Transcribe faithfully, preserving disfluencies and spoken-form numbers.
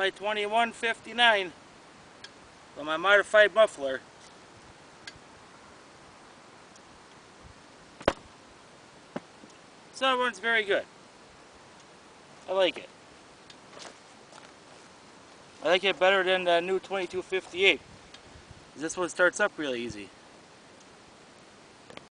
by twenty-one fifty-nine on my modified muffler. So it runs very good. I like it. I like it better than the new twenty-two fifty-eight. This one starts up really easy.